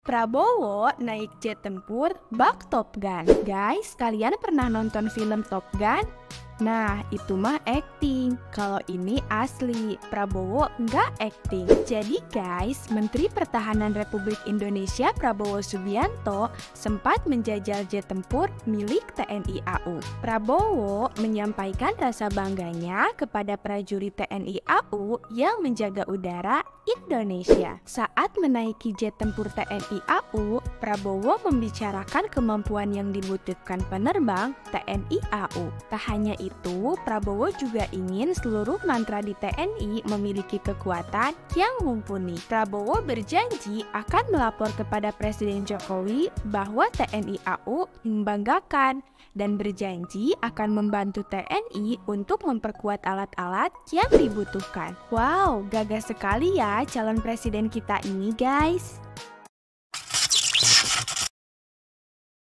Prabowo naik jet tempur bak Top Gun. Guys, kalian pernah nonton film Top Gun? Nah, itu mah acting. Kalau ini asli, Prabowo nggak acting. Jadi guys, Menteri Pertahanan Republik Indonesia Prabowo Subianto sempat menjajal jet tempur milik TNI AU. Prabowo menyampaikan rasa bangganya kepada prajurit TNI AU yang menjaga udara Indonesia. Saat menaiki jet tempur TNI AU, Prabowo membicarakan kemampuan yang dibutuhkan penerbang TNI AU. Tak hanya itu, Prabowo juga ingin seluruh matra di TNI memiliki kekuatan yang mumpuni. Prabowo berjanji akan melapor kepada Presiden Jokowi bahwa TNI AU membanggakan dan berjanji akan membantu TNI untuk memperkuat alat-alat yang dibutuhkan. Wow, gagah sekali ya calon presiden kita ini guys.